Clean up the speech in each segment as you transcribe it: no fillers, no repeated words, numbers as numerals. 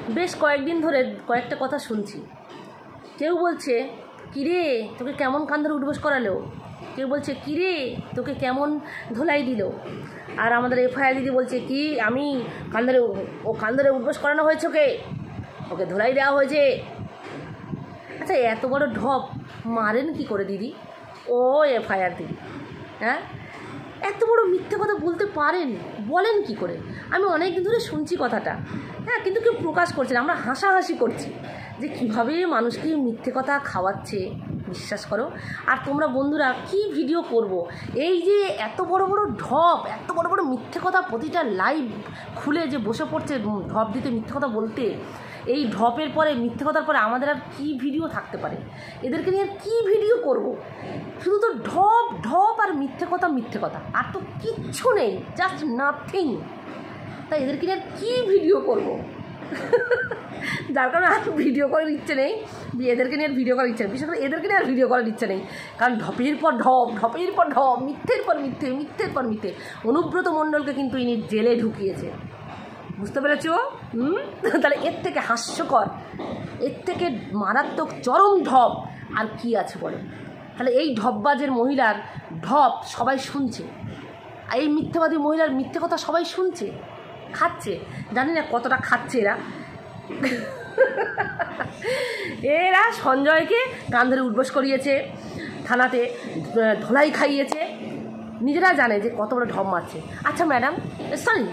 বেশ কয়েকদিন ধরে কয়েকটা কথা শুনছি। কেউ বলছে কিরে তোকে কেমন কান ধরে উঠবোস করালো, কেউ বলছে কিরে তোকে কেমন ধোলাই দিল, আর আমাদের এফআইআর দিদি বলছে কি আমি কান ধরে উঠবোস করানো হয়েছে, ওকে ধোলাই দেওয়া হয়েছে। আচ্ছা এত বড় ঢপ মারেন কি করে দিদি, ও এফআইআর দিদি? হ্যাঁ, এত বড় মিথ্যে কথা বলতে পারেন, বলেন কি করে? আমি অনেক দিন ধরে শুনছি কথাটা, হ্যাঁ, কিন্তু কেউ প্রকাশ করছে না। আমরা হাসাহাসি করছি যে কীভাবে মানুষকে মিথ্যে কথা খাওয়াচ্ছে, বিশ্বাস করো। আর তোমরা বন্ধুরা কি ভিডিও করব, এই যে এত বড় বড় ঢপ, এত বড় বড় মিথ্যে কথা প্রতিটা লাইভ খুলে যে বসে পড়ছে ঢপ দিতে, মিথ্যে কথা বলতে। এই ঢপের পরে, মিথ্যে কথার পরে আমাদের আর কী ভিডিও থাকতে পারে? এদেরকে নিয়ে আর কী ভিডিও করব? শুধু তো ঢপ ঢপ আর মিথ্যে কথা, আর তো কিচ্ছু নেই, জাস্ট নাথিং। তাই এদেরকে নিয়ে আর কী ভিডিও করব? যার কারণে আর ভিডিও করার ইচ্ছে নেই, যে এদেরকে নিয়ে আর ভিডিও করার ইচ্ছে নেই, বিশেষ করে এদেরকে নিয়ে আর ভিডিও করার ইচ্ছে নেই। কারণ ঢপের পর ঢপ, ঢপের পর ঢপ, মিথ্যের পর মিথ্যে, মিথ্যের পর মিথ্যে। অনুব্রত মণ্ডলকে কিন্তু ইনি জেলে ঢুকিয়েছে, বুঝতে পেরেছ? তাহলে এর থেকে হাস্যকর, এর থেকে মারাত্মক চরম ঢপ আর কি আছে বলো? তাহলে এই ঢপবাজের মহিলার ঢপ সবাই শুনছে, এই মিথ্যাবাদী মহিলার মিথ্যে কথা সবাই শুনছে, খাচ্ছে। জানি না কতটা খাচ্ছে এরা সঞ্জয়কে কান ধরে উঠবোস করিয়েছে, থানাতে ধোলাই খাইয়েছে, নিজেরা জানে যে কত বড় ঢপ মারছে। আচ্ছা ম্যাডাম, সরি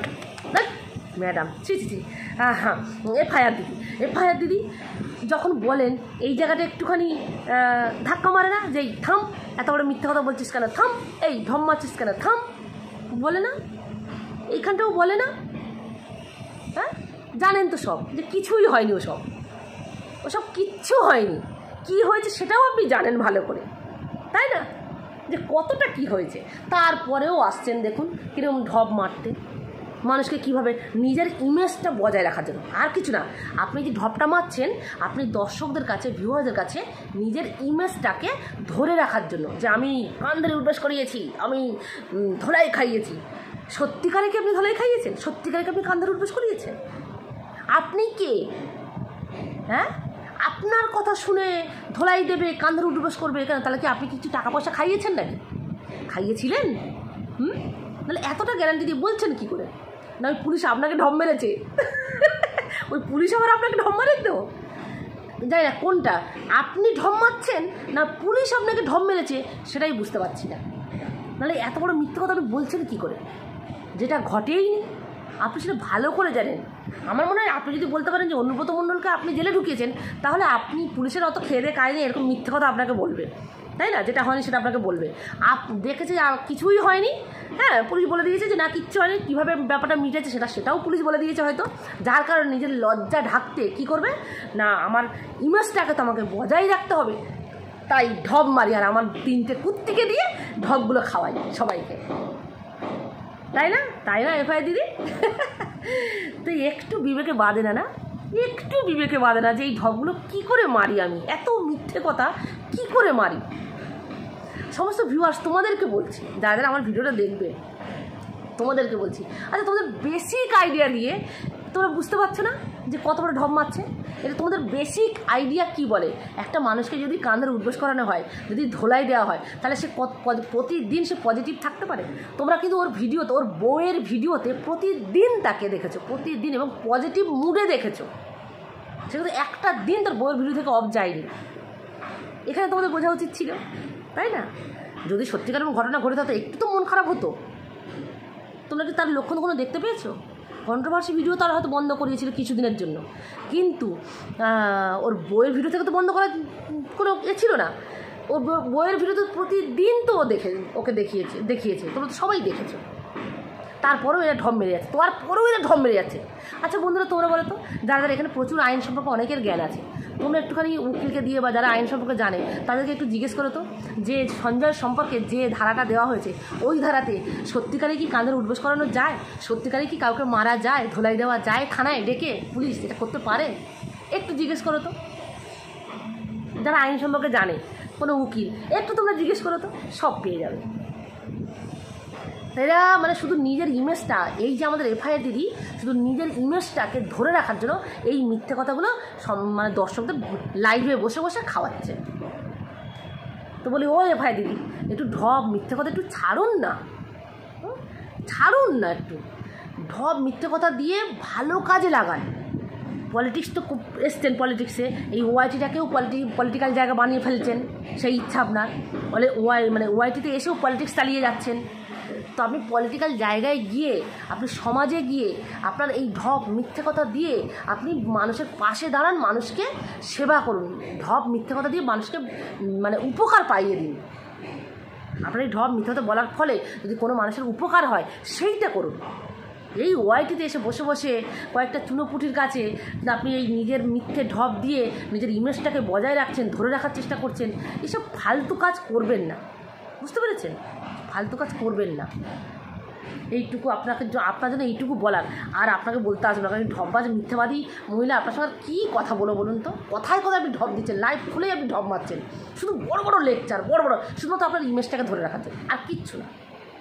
ম্যাডাম ছি, হ্যাঁ, এফআইআর দিদি যখন বলেন এই জায়গাটা একটুখানি ধাক্কা মারে না, যে এই থাম, এত বড় মিথ্যা কথা বলছিস কেন, থাম, এই ঢপ মারছিস কেন, থাম, বলে না? এইখানটাও বলে না? হ্যাঁ, জানেন তো সব যে কিছুই হয়নি, ওসব কিচ্ছু হয়নি। কি হয়েছে সেটাও আপনি জানেন ভালো করে, তাই না? যে কতটা কি হয়েছে, তারপরেও আসছেন দেখুন কীরকম ঢপ মারতে, মানুষকে কিভাবে নিজের ইমেজটা বজায় রাখার জন্য, আর কিছু না। আপনি যে ঢপটা মারছেন, আপনি দর্শকদের কাছে, ভিউয়ারদের কাছে নিজের ইমেজটাকে ধরে রাখার জন্য, যে আমি কান ধরে উঠবোস করিয়েছি, আমি ধোলাই খাইয়েছি। সত্যিকারে কি আপনি ধোলাই খাইয়েছেন? সত্যিকারে কি আপনি কান ধরে উঠবোস করিয়েছেন? আপনি কে? হ্যাঁ, আপনার কথা শুনে ধোলাই দেবে, কান ধরে উঠবোস করবে কেন? তাহলে কি আপনি কিছু টাকা পয়সা খাইয়েছেন নাকি? খাইয়েছিলেন? তাহলে এতটা গ্যারান্টি দিয়ে বলছেন কি করে? না ওই পুলিশ আপনাকে ঢপ মেরেছে? ওই পুলিশ আবার আপনাকে ঢপ মারেন তো? যাই না, কোনটা আপনি ঢপ মারছেন না পুলিশ আপনাকে ঢপ মেরেছে, সেটাই বুঝতে পারছি না। নাহলে এত বড় মিথ্যে কথা আপনি বলছেন কী করে, যেটা ঘটেই নি? আপনি সেটা ভালো করে জানেন। আমার মনে হয় আপনি যদি বলতে পারেন যে অনুব্রত মণ্ডলকে আপনি জেলে ঢুকিয়েছেন, তাহলে আপনি পুলিশের অত খেয়ে দিয়ে কায়নি এরকম মিথ্যে কথা আপনাকে বলবে, তাই না? যেটা হয়নি সেটা আপনাকে বলবে। দেখেছে যে কিছুই হয়নি, হ্যাঁ, পুলিশ বলে দিয়েছে যে না কিচ্ছু হয়নি, কীভাবে ব্যাপারটা মিটেছে সেটাও পুলিশ বলে দিয়েছে হয়তো, যার কারণে নিজের লজ্জা ঢাকতে কী করবে না, আমার ইমেজটাকে তো আমাকে বজায় রাখতে হবে, তাই ঢপ মারি, আর আমার 3টে কুত্তিকে দিয়ে ঢপগুলো খাওয়াই সবাইকে, তাই না এফআইআর দিদি? তো একটু বিবেকে বাঁধে না, একটু বিবেকে বাঁধে না যে এই ঢপগুলো কী করে মারি, আমি এত মিথ্যে কথা কী করে মারি? সমস্ত ভিউয়ার্স তোমাদেরকে বলছি, যারা আমার ভিডিওটা দেখবে তোমাদেরকে বলছি, আচ্ছা তোমাদের বেসিক আইডিয়া দিয়ে তোমরা বুঝতে পারছো না যে কত বড় ঢপ মারছে? এটা তোমাদের বেসিক আইডিয়া কি বলে? একটা মানুষকে যদি কান ধরে উঠবোস করানো হয়, যদি ধোলাই দেওয়া হয়, তাহলে সে প্রতিদিন সে পজিটিভ থাকতে পারে? তোমরা কিন্তু ওর ভিডিওতে, ওর বউয়ের ভিডিওতে প্রতিদিন তাকে দেখেছো, প্রতিদিন, এবং পজিটিভ মুডে দেখেছো। সে কিন্তু একটা দিন তোর বউয়ের ভিডিও থেকে অফ যায়নি। এখানে তোমাদের বোঝা উচিত ছিল, তাই না? যদি সত্যিকার ঘটনা ঘটে থাকতো একটু তো মন খারাপ হতো। তোমরা কি তার লক্ষণ কোনো দেখতে পেয়েছো? কন্ট্রোভার্সি ভিডিও তারা হয়তো বন্ধ করিয়েছিল কিছুদিনের জন্য, কিন্তু ওর বইয়ের ভিডিও থেকে তো বন্ধ করার কোনো ছিল না। ওর বইয়ের ভিডিও তো প্রতিদিন তো ওকে দেখিয়েছে, তোমরা তো সবাই দেখেছো। তারপরেও এরা ঢপ মেরে যাচ্ছে, তারপরেও এরা ঢপ মেরে যাচ্ছে। আচ্ছা বন্ধুরা, তোমরা বলো তো, যারা এখানে প্রচুর আইন সম্পর্কে অনেকের জ্ঞান আছে, তোমরা একটুখানি উকিলকে দিয়ে বা যারা আইন সম্পর্কে জানে তাদেরকে একটু জিজ্ঞেস করো তো, যে সঞ্জয় সম্পর্কে যে ধারাটা দেওয়া হয়েছে, ওই ধারাতে সত্যিকারে কি কান ধরে উঠবোস করানো যায়? সত্যিকারে কি কাউকে মারা যায়, ধোলাই দেওয়া যায় থানায় ডেকে? পুলিশ এটা করতে পারে? একটু জিজ্ঞেস করো তো, যারা আইন সম্পর্কে জানে, কোনো উকিল, একটু তোমরা জিজ্ঞেস করো তো, সব পেয়ে যাবে। এরা মানে শুধু নিজের ইমেজটা, এই যে আমাদের এফআইআর দিদি শুধু নিজের ইমেজটাকে ধরে রাখার জন্য এই মিথ্যে কথাগুলো মানে দর্শকদের লাইভে বসে বসে খাওয়াচ্ছে। তো বলি ও এফআইআর দিদি একটু ঢপ মিথ্যে কথা একটু ছাড়ুন না, একটু ঢপ মিথ্যে কথা দিয়ে ভালো কাজে লাগান। পলিটিক্স তো খুব এসছেন, পলিটিক্সে এই ওআইটিটাকেও পলিটিক্যাল জায়গা বানিয়ে ফেলছেন, সেই ইচ্ছা আপনার। বলে ওআইটিতে এসেও পলিটিক্স চালিয়ে যাচ্ছেন। তো আপনি পলিটিক্যাল জায়গায় গিয়ে, আপনি সমাজে গিয়ে আপনার এই ঢপ মিথ্যে কথা দিয়ে আপনি মানুষের পাশে দাঁড়ান, মানুষকে সেবা করুন। ঢপ মিথ্যে কথা দিয়ে মানুষকে মানে উপকার পাইয়ে দিন। আপনার এই ঢপ মিথ্যে কথা বলার ফলে যদি কোনো মানুষের উপকার হয় সেইটা করুন। এই ওআইটিতে এসে বসে বসে কয়েকটা চুনোপুটির কাছে আপনি এই নিজের মিথ্যে ঢপ দিয়ে নিজের ইমেজটাকে বজায় রাখছেন, ধরে রাখার চেষ্টা করছেন। এসব ফালতু কাজ করবেন না, বুঝতে পেরেছেন? ফালতু কাজ করবেন না। এইটুকু আপনার জন্য এইটুকু বলার। আর আপনাকে বলতে আসবে না, কারণ ঢপবাজ মিথ্যাবাদী মহিলা আপনার সঙ্গে কী কথা বলুন তো? কথায় আপনি ঢপ দিচ্ছেন, লাইভ খুলেই আপনি ঢপ মারছেন, শুধু বড় বড় লেকচার, বড় শুধুমাত্র আপনার ইমেজটাকে ধরে রাখাতে, আর কিচ্ছু না।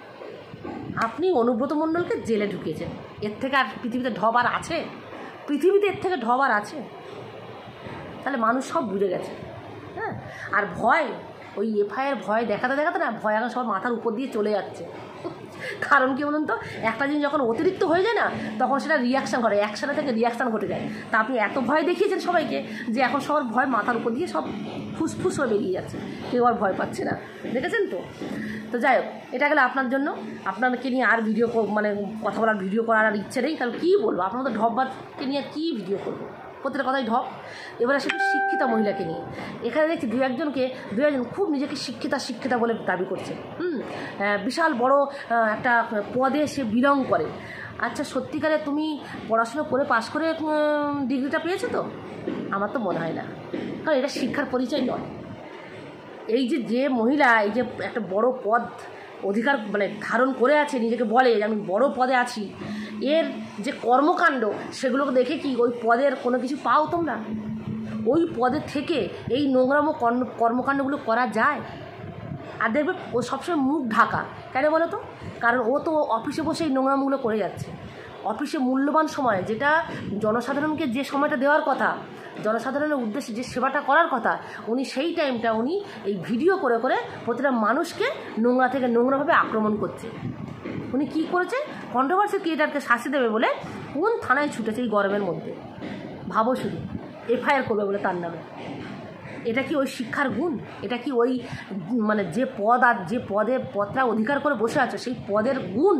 আপনি অনুব্রত মণ্ডলকে জেলে ঢুকিয়েছেন, এর থেকে আর পৃথিবীতে ঢপ আর আছে? পৃথিবীতে এর থেকে ঢপ আর আছে? তাহলে মানুষ সব বুঝে গেছে। হ্যাঁ, আর ভয়, ওই এফআইআর ভয় দেখাতে না, ভয় এখন সবার মাথার উপর দিয়ে চলে যাচ্ছে। কারণ কি বলুন তো, একটা জিনিস যখন অতিরিক্ত হয়ে যায় না, তখন সেটা রিয়াকশান করে, অ্যাকশানে থেকে রিয়াকশান ঘটে যায়। তা আপনি এত ভয় দেখিয়েছেন সবাইকে যে এখন সবার ভয় মাথার উপর দিয়ে সব ফুসফুস হয়ে বেরিয়ে যাচ্ছে, কেউ আর ভয় পাচ্ছে না। দেখেছেন তো? তো যাই হোক, এটা গেলে আপনার জন্য। আপনাকে নিয়ে আর ভিডিও মানে কথা বলার ভিডিও করার আর ইচ্ছে নেই, কারণ কী বলবো, আপনার তো ঢপবাজকে নিয়ে কী ভিডিও করবো? প্রত্যেকটা কথাই ঢপ। এবার আসলে শিক্ষিতা মহিলাকে নিয়ে এখানে দেখছি দু একজন খুব নিজেকে শিক্ষিতা বলে দাবি করছে। বিশাল বড় একটা পদে সে বিলং করে। আচ্ছা, সত্যিকারে তুমি পড়াশোনা করে পাশ করে ডিগ্রিটা পেয়েছো তো? আমার তো মনে হয় না, কারণ এটা শিক্ষার পরিচয় নয়। এই যে মহিলা এই যে একটা বড় পদ অধিকার মানে ধারণ করে আছে, নিজেকে বলে যে আমি বড় পদে আছি, এর যে কর্মকাণ্ড সেগুলোকে দেখে কি ওই পদের কোনো কিছু পাও তোমরা? ওই পদে থেকে এই নোংরামো কর্মকাণ্ডগুলো করা যায়? আর দেখবে ও সবসময় মুখ ঢাকা। কেন বলো তো? কারণ ও তো অফিসে বসে এই নোংরামোগুলো করে যাচ্ছে। অফিসে মূল্যবান সময়, যেটা জনসাধারণকে যে সময়টা দেওয়ার কথা, জনসাধারণের উদ্দেশ্যে যে সেবাটা করার কথা, উনি সেই টাইমটা উনি এই ভিডিও করে প্রতিটা মানুষকে নোংরা থেকে নোংরাভাবে আক্রমণ করছে। উনি কী করেছে? কন্ট্রোভার্সি ক্রিয়েটারকে শাস্তি দেবে বলে কোন থানায় ছুটেছে এই গরমের মধ্যে? ভাবো শুধু, এফআইআর করবে বলে তার নামে। এটা কি ওই শিক্ষার গুণ? এটা কি ওই মানে যে পদ আর যে পদটা অধিকার করে বসে আছে সেই পদের গুণ?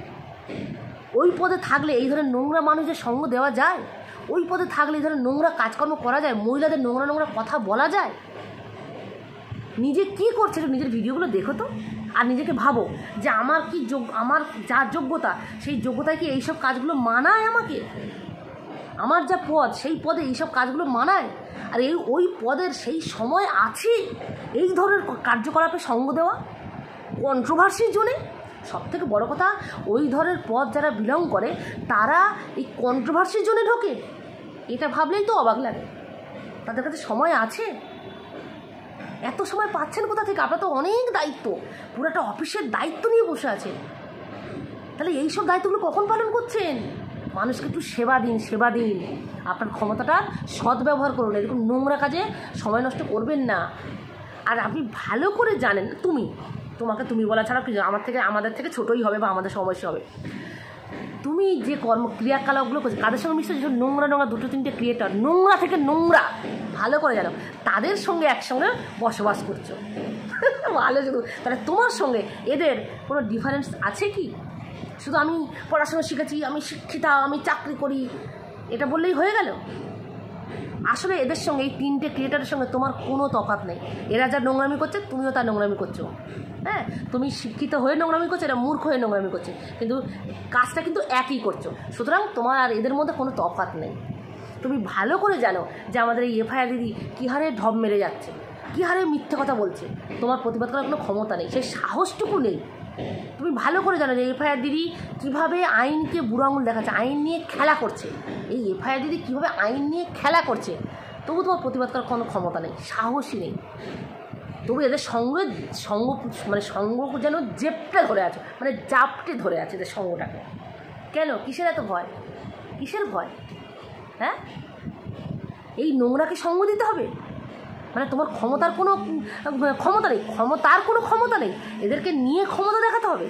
ওই পদে থাকলে এই ধরনের নোংরা মানুষের সঙ্গ দেওয়া যায়? ওই পদে থাকলে এই ধরনের নোংরা কাজকর্ম করা যায়? মহিলাদের নোংরা কথা বলা যায়? নিজে কি করছে নিজের ভিডিওগুলো দেখো তো, আর নিজেকে ভাবো যে আমার যা যোগ্যতা, সেই যোগ্যতায় কি এইসব কাজগুলো মানায় আমাকে? আমার যা পদ, সেই পদে এইসব কাজগুলো মানায়? আর ওই পদের সেই সময় আছে এই ধরনের কার্যকলাপে সঙ্গ দেওয়া কন্ট্রোভার্সির জন্যে? সবথেকে বড় কথা, ওই ধরনের পদ যারা বিলং করে তারা এই কন্ট্রোভার্সির জন্যে ঢোকে। এটা ভাবলেই তো অবাক লাগে। তাদের কাছে সময় আছে? এত সময় পাচ্ছেন কোথা থেকে? আপনার তো অনেক দায়িত্ব, পুরো একটা অফিসের দায়িত্ব নিয়ে বসে আছেন। তাহলে এইসব দায়িত্বগুলো কখন পালন করছেন? মানুষকে একটু সেবা দিন। আপনার ক্ষমতাটা সদ্ব্যবহার করুন, এরকম নোংরা কাজে সময় নষ্ট করবেন না। আর আপনি ভালো করে জানেন, তোমাকে তুমি বলা ছাড়া কি আমাদের থেকে ছোটোই হবে বা আমাদের সমস্যা হবে। তুমি যে ক্রিয়াকলাপগুলো করছো কাদের সঙ্গে মিশছো, যেসব নোংরা দুটো তিনটে ক্রিয়েটার, নোংরা থেকে নোংরা ভালো করে জানো, তাদের সঙ্গে একসঙ্গে বসবাস করছো। ভালো শুধু, তাহলে তোমার সঙ্গে এদের কোনো ডিফারেন্স আছে কি? শুধু আমি পড়াশোনা শিখেছি, আমি শিক্ষিতা, আমি চাকরি করি, এটা বললেই হয়ে গেল? আসলে এদের সঙ্গে, এই তিনটে ক্রিয়েটারের সঙ্গে তোমার কোনো তফাৎ নেই। এরা যা নোংরামি করছে তুমিও তার নোংরামি করছো। হ্যাঁ, তুমি শিক্ষিত হয়ে নোংরামি করছো, এরা মূর্খ হয়ে নোংরামি করছে, কিন্তু কাজটা কিন্তু একই করছো। সুতরাং তোমার আর এদের মধ্যে কোনো তফাৎ নেই। তুমি ভালো করে জানো যে আমাদের এই এফআইআর দিদি কী হারে ঢপ মেরে যাচ্ছে, কী হারে মিথ্যে কথা বলছে। তোমার প্রতিবাদ করার কোনো ক্ষমতা নেই, সেই সাহসটুকু নেই। তুমি ভালো করে জানো যে এফআইআর দিদি কীভাবে আইনকে বুড়ো আঙুল দেখাচ্ছে, আইন নিয়ে খেলা করছে। এই এফআইআর দিদি কীভাবে আইন নিয়ে খেলা করছে, তবু তোমার প্রতিবাদ করার কোনো ক্ষমতা নেই, সাহসই নেই। তবু এদের সঙ্গ মানে সঙ্গ যেন জেপটে ধরে আছে, মানে জাপটে ধরে আছে এদের সঙ্গটাকে। কেন? কিসের এত ভয়? কিসের ভয়? হ্যাঁ, এই নোংরাকে সঙ্গ দিতে হবে? মানে তোমার ক্ষমতার কোনো ক্ষমতা নেই, ক্ষমতা নেই, এদেরকে নিয়ে ক্ষমতা দেখাতে হবে?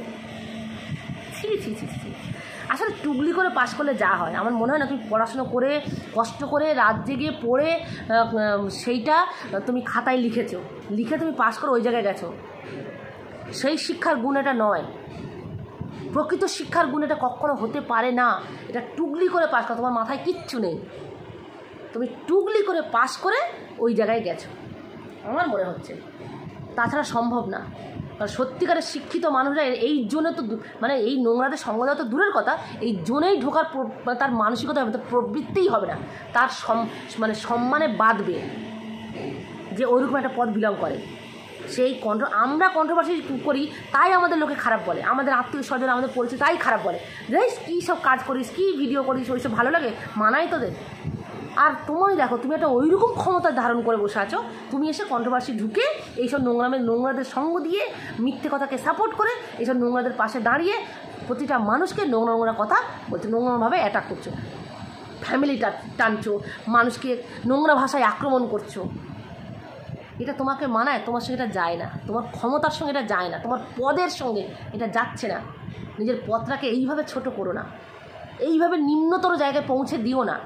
ছি ছি ছি ছি। আসলে টুগলি করে পাশ করলে যা হয়, আমার মনে হয় না তুমি পড়াশুনো করে কষ্ট করে রাত জেগে পড়ে সেইটা তুমি খাতায় লিখে তুমি পাশ করে ওই জায়গায় গেছো। সেই শিক্ষার গুণ এটা নয়, প্রকৃত শিক্ষার গুণ এটা কখনো হতে পারে না। এটা টুগলি করে পাশ করা, তোমার মাথায় কিচ্ছু নেই, তুমি টুগলি করে পাশ করে ওই জায়গায় গেছো আমার মনে হচ্ছে। তাছাড়া সম্ভব না। কারণ সত্যিকারের শিক্ষিত মানুষরা এই জোনে তো মানে এই নোংরাদের সঙ্গ দেওয়া তো দূরের কথা, এই জোনেই ঢোকার তার মানসিকতা হবে, তার প্রবৃত্তিই হবে না, তার মানে সম্মানে বাঁধবে যে ওইরকম একটা পদ বিলং করে। সেই আমরা কন্ট্রোভার্সি করি তাই আমাদের লোকে খারাপ বলে, আমাদের আত্মীয় স্বজন আমাদের পরিচিত তাই খারাপ বলে, যে কী সব কাজ করিস, কী ভিডিও করিস, ওইসব ভালো লাগে, মানাই তোদের। আর তোমায় দেখো, তুমি একটা ওইরকম ক্ষমতা ধারণ করে বসে আছো, তুমি এসে কন্ট্রোভার্সি ঢুকে এইসব নোংরাদের সঙ্গ দিয়ে মিথ্যে কথাকে সাপোর্ট করে এইসব নোংরাদের পাশে দাঁড়িয়ে প্রতিটা মানুষকে নোংরা কথা বলছো, নোংরাভাবে অ্যাটাক করছো, ফ্যামিলিটা টানছো, মানুষকে নোংরা ভাষায় আক্রমণ করছো। এটা তোমাকে মানায়? তোমার সঙ্গে এটা যায় না, তোমার ক্ষমতার সঙ্গে এটা যায় না, তোমার পদের সঙ্গে এটা যাচ্ছে না। নিজের পদটাকে এইভাবে ছোট করো না, এইভাবে নিম্নতর জায়গায় পৌঁছে দিও না,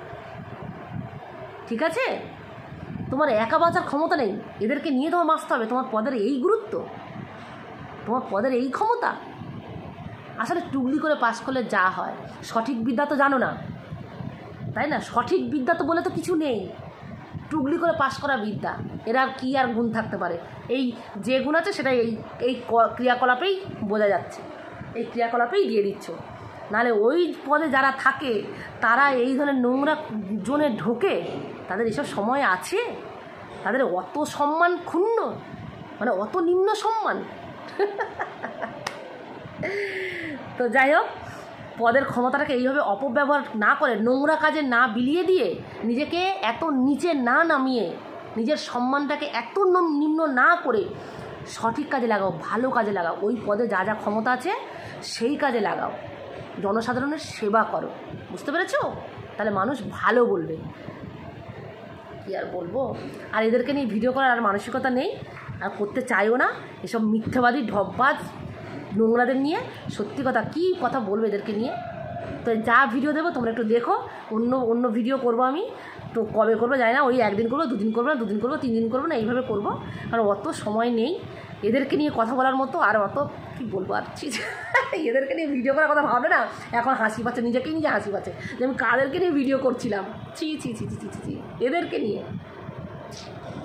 ঠিক আছে? তোমার একা বাঁচার ক্ষমতা নেই, এদেরকে নিয়ে তোমার বাঁচতে হবে। তোমার পদের এই গুরুত্ব, তোমার পদের এই ক্ষমতা। আসলে টুগলি করে পাস করলে যা হয়, সঠিক বিদ্যা তো জানো না, তাই না? সঠিক বিদ্যা তো বলে তো কিছু নেই, টুগলি করে পাস করা বিদ্যা। এরা আর কী আর গুণ থাকতে পারে? এই যে গুণ আছে সেটাই এই ক্রিয়াকলাপেই বোঝা যাচ্ছে, এই ক্রিয়াকলাপেই দিয়ে দিচ্ছ। নাহলে ওই পদে যারা থাকে তারা এই ধরনের নোংরা জোনে ঢোকে, তাদের এসব সময় আছে? তাদের অত সম্মান ক্ষুণ্ণ, মানে অত নিম্ন সম্মান। তো যাই হোক, পদের ক্ষমতাটাকে এইভাবে অপব্যবহার না করে, নোংরা কাজে না বিলিয়ে দিয়ে, নিজেকে এত নিচে না নামিয়ে, নিজের সম্মানটাকে এত নিম্ন না করে সঠিক কাজে লাগাও, ভালো কাজে লাগাও। ওই পদে যা যা ক্ষমতা আছে সেই কাজে লাগাও, জনসাধারণের সেবা করো, বুঝতে পেরেছো? তাহলে মানুষ ভালো বলবে। কী আর বলবো, আর এদেরকে নিয়ে ভিডিও করার আর মানসিকতা নেই, আর করতে চাইও না। এসব মিথ্যাবাদী ঢপবাজ নোংরাদের নিয়ে সত্যি কথা কী কথা বলবে এদেরকে নিয়ে। তো যা ভিডিও দেবো তোমরা একটু দেখো, অন্য ভিডিও করবো আমি, তো কবে করবো জানি না, ওই একদিন করবো, দুদিন করবো না, 3 দিন করবো না, এইভাবে করবো। কারণ অত সময় নেই এদেরকে নিয়ে কথা বলার মতো, আর অত কী বলবো আর এদেরকে নিয়ে ভিডিও করার কথা ভাবে না, এখন হাসি পাচ্ছে, নিজেকেই নিজে হাসি পাচ্ছে যে আমি কাদেরকে নিয়ে ভিডিও করছিলাম। ছি ছি ছি ছি ছি ছি এদেরকে নিয়ে।